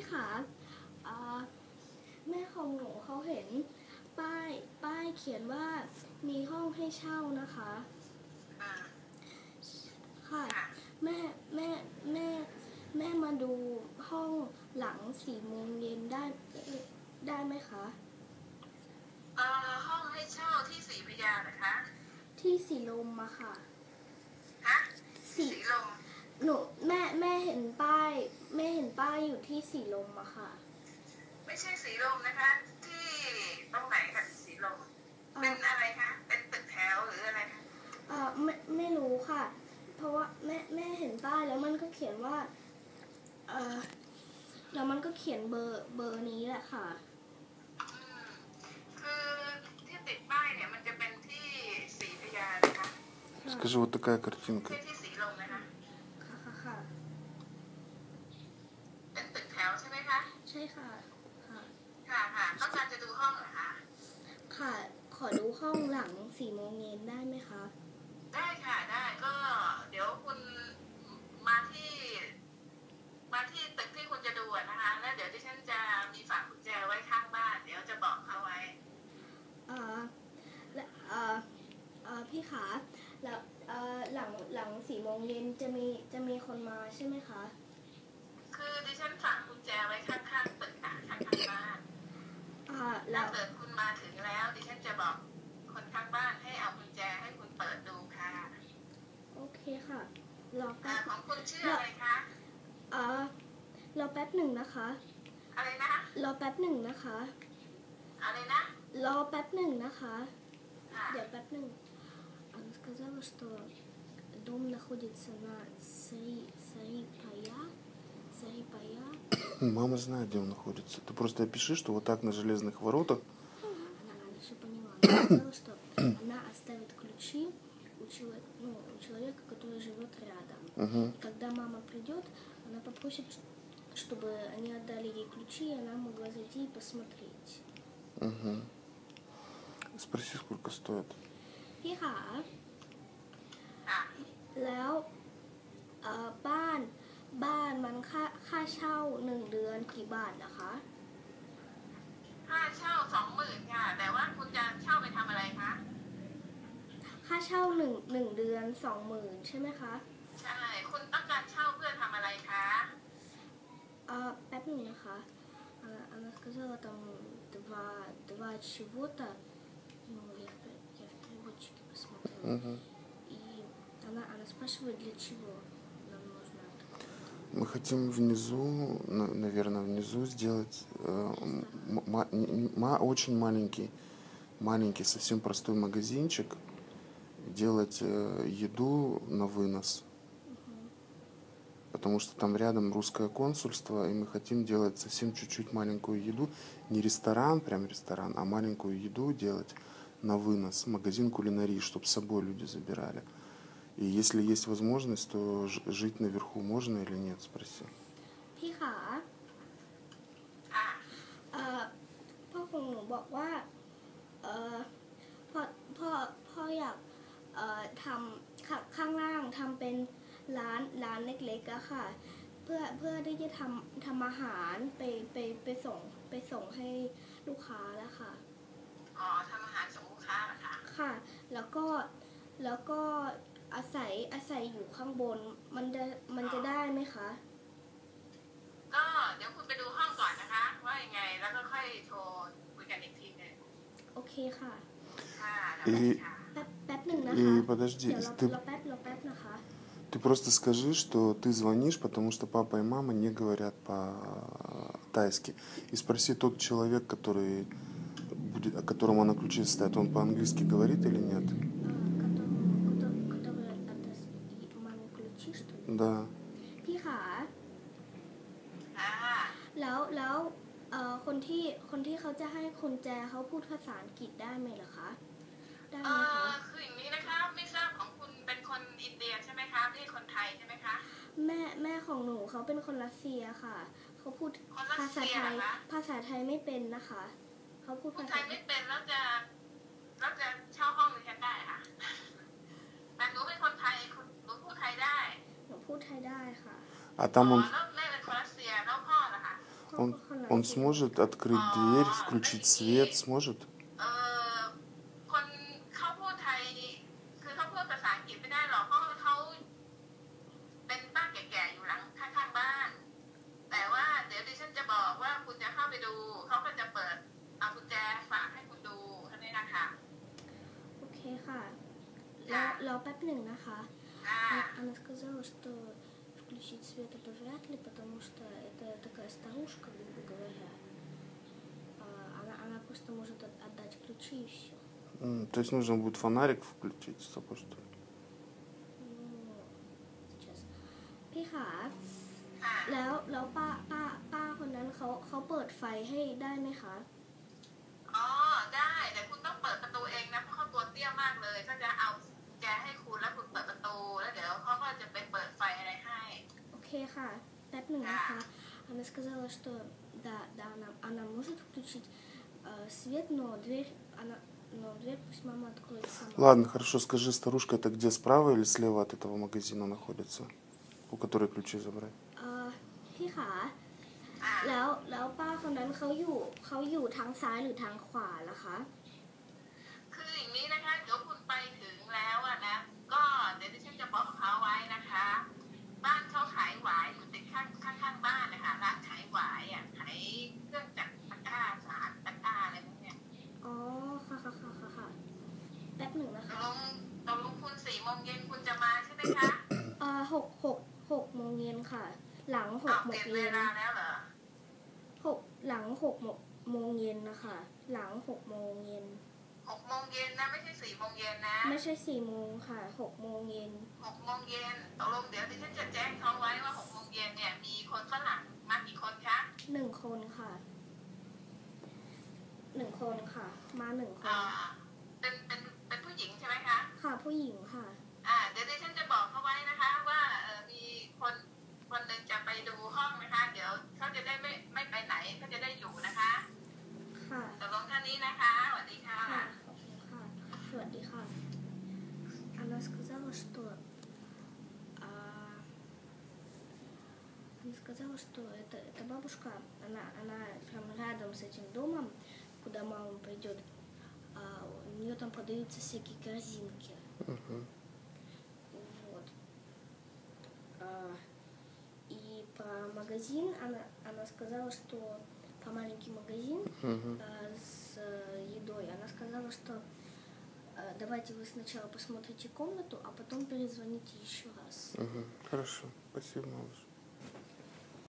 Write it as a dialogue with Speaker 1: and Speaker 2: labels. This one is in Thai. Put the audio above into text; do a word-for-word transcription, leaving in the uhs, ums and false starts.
Speaker 1: คะอ่าแม่ของหนูเขาเห็นป้ายป้ายเขียนว่ามีห้องให้เช่านะคะ
Speaker 2: อ่า
Speaker 1: ค่ะ
Speaker 2: ค่ะ
Speaker 1: แม่แม่แม่แม่มาดูห้องหลังสี่โมงเย็นได้ได้ไหมคะ
Speaker 2: เอ่อห้องให้เช่าที่ศรีพระยาเหรอคะ
Speaker 1: ที่สีลมอะค่ะ
Speaker 2: ฮะ
Speaker 1: สี
Speaker 2: สีลม
Speaker 1: หนูแม่แม่เห็นป้ายแม่เห็นป้ายอยู่ที่สีลมอะค่ะ
Speaker 2: ไม่ใช่สีลมนะคะ ที่ตรงไหนคะสีลม เป็นอะไรคะ เป็นตึกแถวหรืออะไรคะ
Speaker 1: เอ่อไม่ไม่รู้ค่ะ เพราะว่าแม่แม่เห็นป้ายแล้วมันก็เขียนว่าเอ่อแล้วมันก็เขียนเบอร์เบอร์นี้แหละค่ะ
Speaker 2: อืมคือที่ติดป้ายเนี่ยมันจะเป็นที่ศรีพระยานะคะ
Speaker 3: Скажи, вот такая
Speaker 2: ไม่
Speaker 3: картинка.
Speaker 2: ใช่ที่สีลมนะคะ
Speaker 1: ค่ะค่ะค่ะ
Speaker 2: เป็นตึกแถวใช่ไหมคะ
Speaker 1: ใช่ค่ะค่ะ
Speaker 2: ค่ะค่ะต้องการจะดูห้องเหรอคะ
Speaker 1: ค่ะ ขอดูห้องหลังสี่โมงเย็นได้ไหมคะ
Speaker 2: ได้ค่ะได้ก็เดี๋ยวคุณมาที่มาที่ตึกที่คุณจะดูอะนะคะ แล้วเดี๋ยวดิฉันจะมีฝากกุญแจไว้ข้างบ้าน เดี๋ยวจะบอกเขาไว้
Speaker 1: เอ่อและเอ่อเอ่อพี่ขาแล้วเอ่อหลังหลังสี่โมงเย็นจะมีจะมีคนมาใช่ไหมคะ
Speaker 2: คือดิฉันฝากกุญแจไว้ข้างๆตึกค่ะข้างๆบ้าน
Speaker 1: อ่าแล้
Speaker 2: ถ้าว เกิดคุณมาถึงแล้วดิฉันจะบอกคนข้างบ้านให้เอากุญแจให้คุณเปิดดูค่ะ
Speaker 1: โอเคค่ะรอ
Speaker 2: อ่า
Speaker 1: แป๊บ
Speaker 2: ของคุณชื่ออะไรคะ
Speaker 1: เอ่อรอแป๊บหนึ่งนะคะ
Speaker 2: อะไรนะคะ
Speaker 1: รอแป๊บหนึ่งนะคะ
Speaker 2: อะไรนะ
Speaker 1: รอแป๊บหนึ่งนะคะ
Speaker 2: ค่ะ
Speaker 1: เดี๋ยวแป๊บหนึ่งона сказала что дом находится на Сари Сарипая Сарипая
Speaker 3: Мама знает, где он находится. Ты просто опиши, что вот так на железных воротах.
Speaker 1: она она все поняла она сказала что она оставит ключи у человека ну у человека который живет рядом
Speaker 3: Угу.
Speaker 1: и когда мама придет она попросит чтобы они отдали ей ключи и она могла зайти и посмотреть
Speaker 3: Угу. Спроси, сколько стоит.
Speaker 1: พี่ขา
Speaker 2: ค่ะ
Speaker 1: แล้วเอ่อบ้านบ้านมันค่าค่าเช่าหนึ่งเดือนกี่บาทนะคะ
Speaker 2: ค่าเช่าสองหมื่นค่ะ แต่ว่าคุณจะเช่าไปทำอะไรคะ
Speaker 1: ค่าเช่าหนึ่งหนึ่งเดือนสองหมื่นใช่ไหมคะ
Speaker 2: ใช่ คุณต้องการเช่าเพื่อทำอะไรคะ
Speaker 1: เอ่อแป๊บหนึ่งนะคะона она сказала там два два чего-то ну я в пе- я в переводчике посмотрела
Speaker 3: Угу.
Speaker 1: и она она спрашивает для чего нам нужно
Speaker 3: Мы хотим внизу, на- наверное, внизу сделать э, м- ма- н- ма- очень маленький, маленький, совсем простой магазинчик, делать э, еду на вынос. Потому что там рядом русское консульство, и мы хотим делать совсем чуть-чуть маленькую еду. Не ресторан, прям ресторан, а маленькую еду делать на вынос. Магазин кулинарии, чтобы с собой люди забирали. И если есть возможность, то ж- жить наверху можно или нет, спроси.
Speaker 1: พี่ขา
Speaker 2: ค่ะ
Speaker 1: เอ่อพ่อของหนูบอกว่าเอ่อพ่อพ่อพ่ออยากเอ่อทำข้าข้างล่างทำเป็นร้านร้านเล็กๆอะค่ะเพื่อเพื่อที่จะทำทำอาหารไปไปไปส่งไปส่งให้ลูกค้าแล้วค่ะ
Speaker 2: อ๋อทำอาหารส่งลูกค้าเหรอคะ
Speaker 1: ค่ะ แล้วก็แล้วก็อาศัยอาศัยอยู่ข้างบนมันจะมันจะได้ไหมคะ
Speaker 2: ก็เดี๋ยวคุณไปดูห้องก่อนนะคะ ว่ายังไง แล้วก็ค่อยโทรคุยกันอีกทีหนึง
Speaker 1: โอเคค่ะ
Speaker 2: ค่ะแล้วไปค่ะ
Speaker 1: แป๊บแป๊บหนึ่งนะ
Speaker 3: И
Speaker 1: คะ
Speaker 3: подожди,
Speaker 1: เดี๋ยวเรา
Speaker 3: ты,
Speaker 1: เราแป๊บเราแป๊บนะคะ
Speaker 3: ты просто скажи, что ты звонишь, потому что папа и мама не говорят по-тайски. И спроси тот человек, который будет, о котором она ключи стоит, он по-английски говорит или нет?
Speaker 1: который адрес мамы ключи что ли
Speaker 3: Да.
Speaker 1: พี่ขา
Speaker 2: ค่ะ
Speaker 1: แล้วแล้วเอ่อคนที่คนที่เขาจะให้กุญแจเขาพูดภาษาอังกฤษได้ไหมเหรอคะได้
Speaker 2: เอ
Speaker 1: ไหม
Speaker 2: อ
Speaker 1: คะ
Speaker 2: คืออย่างนี้นะคะ ไม่ทราบของคุณเป็นคนอินเดียใช่ไหมคะ ไม่ใช่คนไทยใช่ไหมคะ
Speaker 1: แม่แม่ของหนูเขาเป็นคนรัสเซียค่ะเขาพูด
Speaker 2: คนรั
Speaker 1: ภา
Speaker 2: ส
Speaker 1: ษา
Speaker 2: เซีย
Speaker 1: ไท
Speaker 2: เหร
Speaker 1: ย
Speaker 2: อคะ
Speaker 1: ภาษาไทยไม่เป็นนะคะเขาพูด
Speaker 2: พูด
Speaker 1: ภา
Speaker 2: ไท
Speaker 1: ษาย
Speaker 2: ไม่เป็นแล้วจะแล้วจะเช่าห้องดิฉันได้ค่ะ แต่หนูเป็นคนไทยคุณหนูพูดไทยได้
Speaker 1: หนูพูดไทยได้ค่ะ
Speaker 3: А там
Speaker 2: อ๋อ
Speaker 3: он,
Speaker 2: แล้วแม่เป็นคนรัสเซียแล้วพ่อล่ะคะ
Speaker 3: Он, он сможет открыть дверь, включить свет, сможет?
Speaker 2: เออคนเขาพูดไทยคือเขาพูดภาษาอังกฤษไม่ได้หรอกเพราะว่าเขาเป็นป้าแก่ๆอยู่หลังข้างๆบ้าน แต่ว่าเดี๋ยวดิฉันจะบอกว่าคุณจะเข้าไปดูเขาก็จะเปิดเอากุญแจฝากให้คุณดูแค่นี้นะคะ
Speaker 1: โอเคค่ะแล้วรอแป๊บหนึ่งนะคะ
Speaker 2: อ่า
Speaker 1: Она сказала, что включить свет это вряд ли, потому что это такая старушка, грубо говоря. А, Она, она просто может от- отдать ключи и все.
Speaker 3: М, То есть нужно будет фонарик включить с собой, что ли?
Speaker 1: Ну, сейчас. พี่ขา
Speaker 2: ค่ะ
Speaker 1: แล้วแล้วป้าป้าป้าคนนั้นเขาเขาเปิดไฟให้ได้ไหมคะ
Speaker 2: อ๋อได้แต่คุณต้องเปิดประตูเองนะเพราะเขาตัวเตี้ยมากเลยเขาจะเอาแจให้คุณแล้วคุณเปิดประตูแล้วเดี๋ยวเขาก็จะไปเปิดไฟอะไรให้
Speaker 1: โอเคค่ะแป๊บหนึ่งนะคะ Она сказала, что да, да, она, она может включить э, свет, но дверь, она, но дверь пусть мама откроет сама.
Speaker 3: Ладно, хорошо, скажи, старушка, это где, справа или слева от этого магазина находится, у которой ключи забрать?
Speaker 1: เอ่อพี่ขา
Speaker 2: อ่า
Speaker 1: แล้วแล้วป้าคนนั้นเขาอยู่เขาอยู่ทางซ้ายหรือทางขวาล่ะคะ
Speaker 2: คืออย่างนี้นะคะเดี๋ยวคุณไปถึงแล้วอะนะก็เดี๋ยวดิฉันจะบอกเขาไว้นะคะ บ้านเขาขายหวายอยู่ติดข้างข้างข้างบ้านนะคะร้านขายหวายอ่ะขายเครื่องจักรตะกร้าสารตะกร้าอะไรพวกเนี้ย
Speaker 1: อ๋อค่ะค่ะค่ะค่ะค่ะแป๊บหนึ่งนะ
Speaker 2: ตก
Speaker 1: คะ
Speaker 2: ลงตกลงคุณสี่โมงเย็นคุณจะมาใช่ไหมคะ
Speaker 1: เอ่อหกหกหกโมงเย็นค่ะ หลังห
Speaker 2: อ้าก ว
Speaker 1: โม
Speaker 2: เปลี่
Speaker 1: ง
Speaker 2: ยนเว
Speaker 1: เย็น
Speaker 2: ลาแล้วเหรอ
Speaker 1: หกหลังหกโมงโมงเย็นนะคะ หลังหกโมงเย็น
Speaker 2: หกโมงเย็นนะไม่ใช่สี่โมงเย็นนะ
Speaker 1: ไม่ใช่สี่โมงค่ะหกโมงเย็น
Speaker 2: หกโมงเย็นตกลงเดี๋ยวดิฉันจะแจ้งเขาไว้ว่าหกโมงเย็นเนี่ยมีคนฝรั่งมากี่คนคะ
Speaker 1: หนึ่งคนค่ะหนึ่งคนค่ะ มาหนึ่งค
Speaker 2: อ่าน เป็นเป็นเป็นผู้หญิงใช่ไหมคะ
Speaker 1: ค่ะผู้หญิงค่ะ
Speaker 2: อ่าเดี๋ยวดิฉันจะบอกเขาไว้นะคะว่าเออมีคนคนหนึ่งจะไปดูห้องนะคะ เดี๋ยวเขาจะได้ไม่ไม่ไปไหนเขาจะได้อยู่นะคะ
Speaker 1: ค่ะ
Speaker 2: ตกลงท่านี้นะคะสวัสดีค่ะ
Speaker 1: ค่ะขอบคุณค่ะสวัสดีค่ะ Она сказала, что а, она сказала, что это, эта бабушка, она, она прям рядом с этим домом, куда мама придет, а, у нее там продаются всякие корзинки.
Speaker 3: Мгм.
Speaker 1: Вот. А, и про магазин она, она сказала, что про маленький магазин
Speaker 3: Мгм.
Speaker 1: а, с э, едой. Она сказала, что э, давайте вы сначала посмотрите комнату, а потом перезвоните еще раз.
Speaker 3: Мгм. Хорошо, спасибо, малыш.